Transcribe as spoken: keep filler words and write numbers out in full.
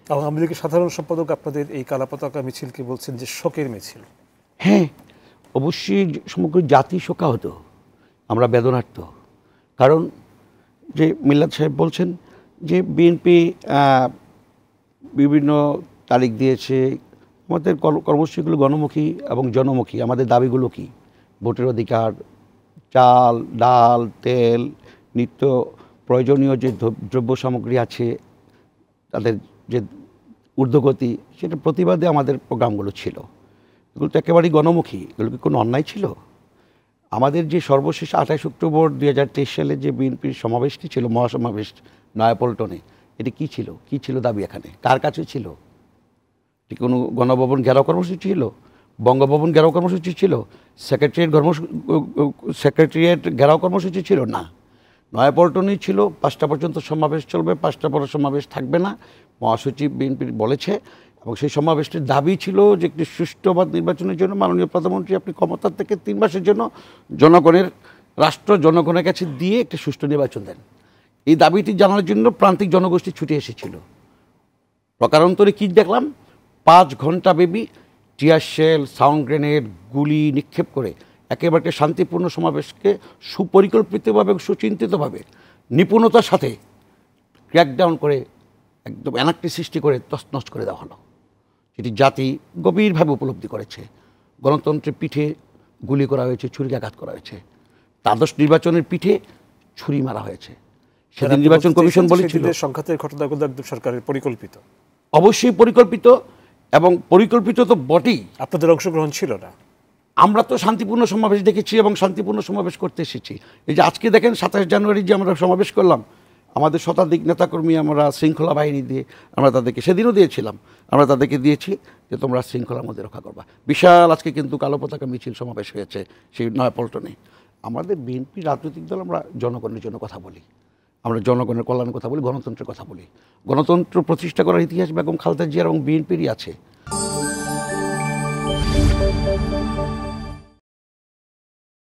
আওয়ামী লীগের সাধারণ সম্পাদক আপনাদের এই কালা পতাকা মিছিলকে বলছেন যে শোকের মিছিল। হ্যাঁ, অবশ্যই সমগ্র জাতি শোকাহত, আমরা বেদনার্থ। কারণ যে মিল্লাত সাহেব বলছেন যে বিএনপি বিভিন্ন তারিখ দিয়েছে, আমাদের কর্মসূচিগুলো গণমুখী এবং জনমুখী। আমাদের দাবিগুলো কি? ভোটের অধিকার, চাল, ডাল, তেল, নিত্য প্রয়োজনীয় যে দ্রব্য সামগ্রী আছে তাদের যে ঊর্ধ্বগতি, সেটা প্রতিবাদে আমাদের প্রোগ্রামগুলো ছিল। এগুলো তো একেবারেই গণমুখী। এগুলো কি কোনো অন্যায় ছিল? আমাদের যে সর্বশেষ আঠাশ অক্টোবর দুই হাজার তেইশ সালে যে বিএনপির সমাবেশটি ছিল, মহাসমাবেশ নয়াপল্টনে, এটি কী ছিল? কী ছিল দাবি এখানে? কার কাছে ছিল? এটি কোনো গণভবন ঘেরাও কর্মসূচি ছিল? বঙ্গভবন ঘেরাও কর্মসূচি ছিল? সেক্রেটারিয়েট কর্ম সেক্রেটারিয়েট ঘেরাও কর্মসূচি ছিল? না, নয়াপল্টনেই ছিল। পাঁচটা পর্যন্ত সমাবেশ চলবে, পাঁচটা পরে সমাবেশ থাকবে না, মহাসচিব বিএনপির বলেছে। এবং সেই সমাবেশটির দাবি ছিল যে একটি সুষ্ঠুবাদ নির্বাচনের জন্য মাননীয় প্রধানমন্ত্রী আপনি ক্ষমতার থেকে তিন মাসের জন্য জনগণের রাষ্ট্র জনগণের কাছে দিয়ে একটি সুষ্ঠু নির্বাচন দেন। এই দাবিটি জানানোর জন্য প্রান্তিক জনগোষ্ঠী ছুটে এসেছিল। প্রকারান্তরে কী দেখলাম? পাঁচ ঘন্টা ব্যাপী টিয়ার শেল, সাউন্ড গ্রেনেড, গুলি নিক্ষেপ করে একেবারে শান্তিপূর্ণ সমাবেশকে সুপরিকল্পিতভাবে সুচিন্তিতভাবে নিপুণতার সাথে ক্র্যাকডাউন করে একদম অ্যানার্কি সৃষ্টি করে তছনছ করে দেওয়া হলো। এটি জাতি গভীরভাবে উপলব্ধি করেছে। গণতন্ত্রের পিঠে গুলি করা হয়েছে, ছুরিকাঘাত করা হয়েছে। দ্বাদশ নির্বাচনের পিঠে ছুরি মারা হয়েছে। সেদিন নির্বাচন কমিশন বলেছিল সংঘাতের ঘটনাগুলো একদম সরকারের পরিকল্পিত। অবশ্যই পরিকল্পিত, এবং পরিকল্পিত তো বটেই। আপনাদের অংশগ্রহণ ছিল না? আমরা তো শান্তিপূর্ণ সমাবেশ দেখেছি এবং শান্তিপূর্ণ সমাবেশ করতে এসেছি। এই যে আজকে দেখেন সাতাশ জানুয়ারি যে আমরা সমাবেশ করলাম, আমাদের শতাধিক নেতাকর্মী আমরা শৃঙ্খলা বাহিনী দিয়ে আমরা তাদেরকে, সেদিনও দিয়েছিলাম, আমরা তাদেরকে দিয়েছি যে তোমরা শৃঙ্খলার মধ্যে রক্ষা করবা। বিশাল আজকে কিন্তু কালো পতাকা মিছিল সমাবেশ হয়েছে সেই নয়াপল্টনে। আমাদের বিএনপি রাজনৈতিক দল, আমরা জনগণের জন্য কথা বলি, আমরা জনগণের কল্যাণের কথা বলি, গণতন্ত্রের কথা বলি। গণতন্ত্র প্রতিষ্ঠা করার ইতিহাস বেগম খালেদা জিয়ার এবং বিএনপিরই আছে।